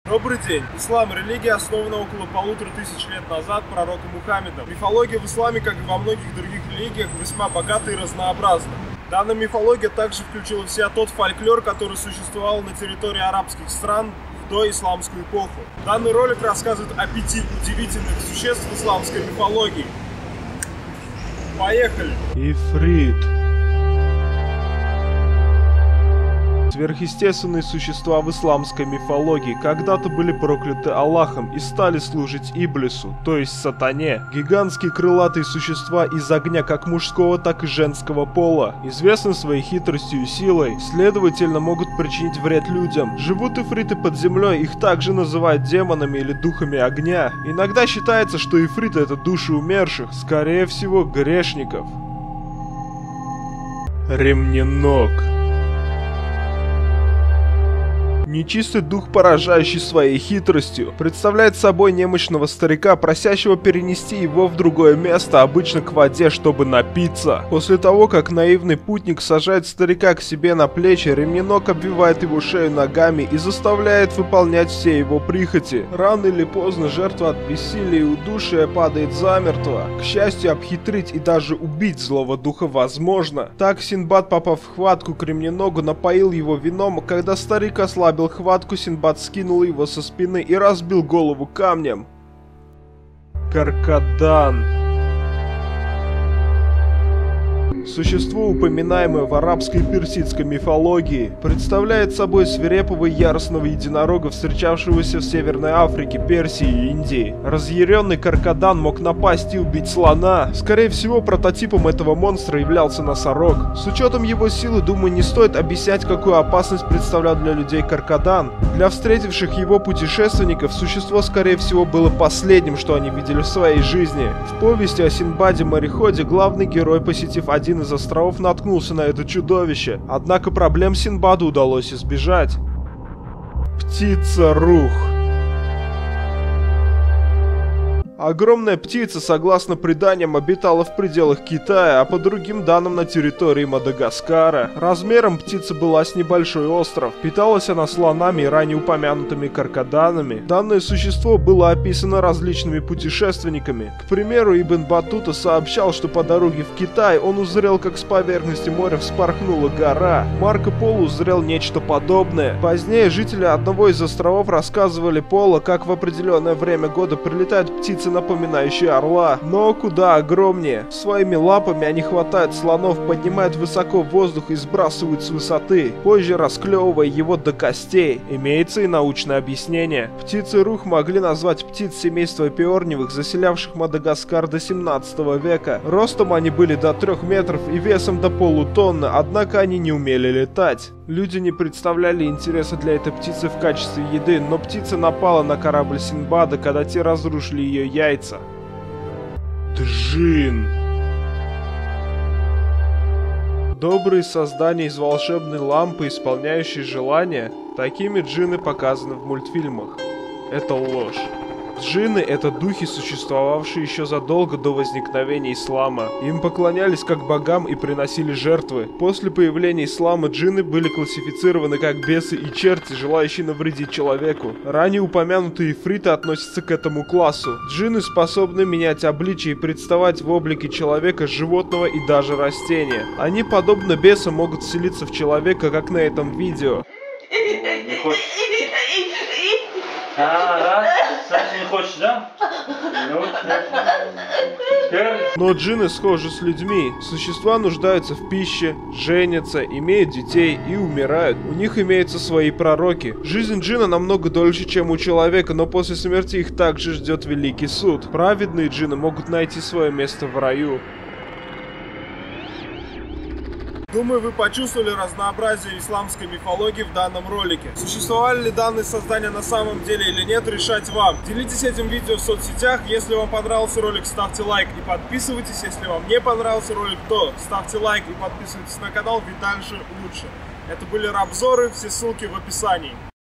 Добрый день. Ислам – религия, основана около 1500 лет назад пророком Мухаммедом. Мифология в исламе, как и во многих других религиях, весьма богата и разнообразна. Данная мифология также включила в себя тот фольклор, который существовал на территории арабских стран в доисламскую эпоху. Данный ролик рассказывает о 5 удивительных существ исламской мифологии. Поехали! Ифрит. Сверхъестественные существа в исламской мифологии когда-то были прокляты Аллахом и стали служить Иблису, то есть сатане. Гигантские крылатые существа из огня как мужского, так и женского пола. Известны своей хитростью и силой, следовательно могут причинить вред людям. Живут ифриты под землей, их также называют демонами или духами огня. Иногда считается, что ифриты это души умерших, скорее всего грешников. Ремненок. Нечистый дух, поражающий своей хитростью, представляет собой немощного старика, просящего перенести его в другое место, обычно к воде, чтобы напиться. После того, как наивный путник сажает старика к себе на плечи, ремненок обвивает его шею ногами и заставляет выполнять все его прихоти. Рано или поздно жертва от бессилия и удушья падает замертво. К счастью, обхитрить и даже убить злого духа возможно. Так Синдбад, попав в хватку к ремненогу, напоил его вином. Когда старик ослабил хватку, Синдбад скинул его со спины и разбил голову камнем. Каркадан. Существо, упоминаемое в арабской и персидской мифологии, представляет собой свирепого и яростного единорога, встречавшегося в Северной Африке, Персии и Индии. Разъяренный Каркадан мог напасть и убить слона. Скорее всего, прототипом этого монстра являлся носорог. С учетом его силы, думаю, не стоит объяснять, какую опасность представлял для людей Каркадан. Для встретивших его путешественников существо, скорее всего, было последним, что они видели в своей жизни. В повести о Синдбаде-мореходе главный герой, посетив один из островов, наткнулся на это чудовище. Однако проблем Синдбаду удалось избежать. Птица-рух. Огромная птица, согласно преданиям, обитала в пределах Китая, а по другим данным на территории Мадагаскара. Размером птица была с небольшой остров. Питалась она слонами и ранее упомянутыми каркаданами. Данное существо было описано различными путешественниками. К примеру, Ибн Батута сообщал, что по дороге в Китай он узрел, как с поверхности моря вспорхнула гора. Марко Поло узрел нечто подобное. Позднее жители одного из островов рассказывали Поло, как в определенное время года прилетают птицы, напоминающие орла, но куда огромнее. Своими лапами они хватают слонов, поднимают высоко в воздух и сбрасывают с высоты, позже расклевывая его до костей. Имеется и научное объяснение. Птицы-рух могли назвать птиц семейства пиорневых, заселявших Мадагаскар до 17 века. Ростом они были до 3 метров и весом до полутонны, однако они не умели летать. Люди не представляли интереса для этой птицы в качестве еды, но птица напала на корабль Синдбада, когда те разрушили ее яйца. Джин. Добрые создания из волшебной лампы, исполняющие желания, такими джинны показаны в мультфильмах. Это ложь. Джинны — это духи, существовавшие еще задолго до возникновения ислама. Им поклонялись как богам и приносили жертвы. После появления ислама джинны были классифицированы как бесы и черти, желающие навредить человеку. Ранее упомянутые ифриты относятся к этому классу. Джинны способны менять обличие и представать в облике человека, животного и даже растения. Они, подобно бесам, могут вселиться в человека, как на этом видео. Не хочешь, да? Но джинны схожи с людьми. Существа нуждаются в пище, женятся, имеют детей и умирают. У них имеются свои пророки. Жизнь джинна намного дольше, чем у человека, но после смерти их также ждет великий суд. Праведные джинны могут найти свое место в раю. Думаю, вы почувствовали разнообразие исламской мифологии в данном ролике. Существовали ли данные создания на самом деле или нет, решать вам. Делитесь этим видео в соцсетях. Если вам понравился ролик, ставьте лайк и подписывайтесь. Если вам не понравился ролик, то ставьте лайк и подписывайтесь на канал, ведь дальше лучше. Это были Рабзоры, все ссылки в описании.